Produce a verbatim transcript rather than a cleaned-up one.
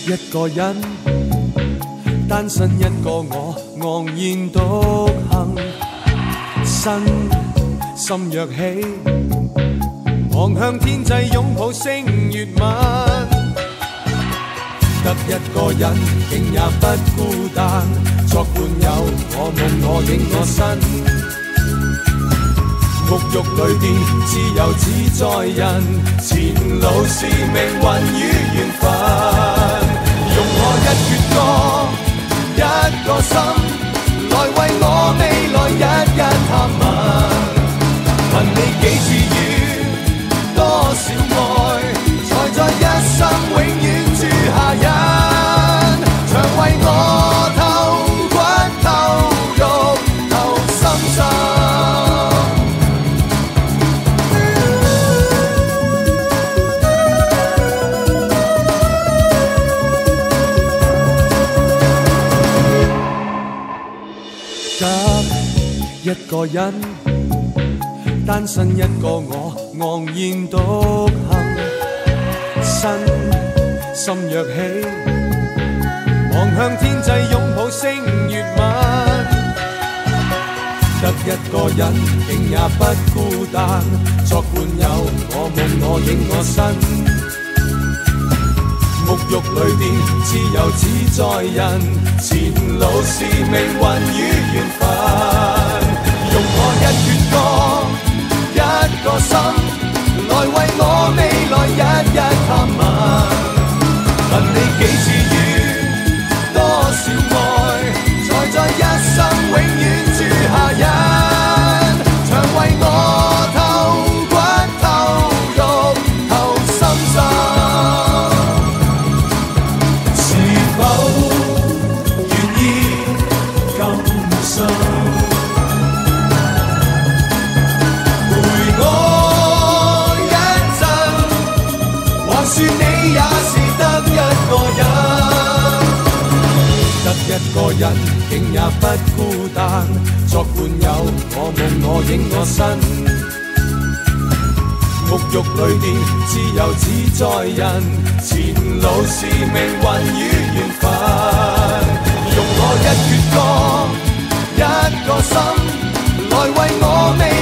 一個人，單身一個我，昂然獨行，身心躍起，望向天際擁抱星月吻。得一個人，竟也不孤單，作伴友，我夢我影我身。沐浴裏邊自由自在人，前路是命運與緣分。用我一闕歌，一個心，來為我未來日日探問。問你幾次雨，多少愛，才在一生永遠住下人。常為我透骨透肉透心心。一個人，單身一個我，昂然獨行，身心躍起，望向天際擁抱星月吻。得一個人，竟也不孤單，作伴友，我夢我影我身。沐浴裏邊自由自在人，前路是命運與緣分。用我一闕歌，一個心，來為我未來日日探問。問你幾次雨，多少愛，才在一生永遠住下人。常為我透骨透肉透心心。說你也是得一個人，得一個人，竟也不孤單，作伴友，我夢我影我身。沐浴裏邊自由自在人，前路是命運與緣分。用我一闕歌，一個心，來為我未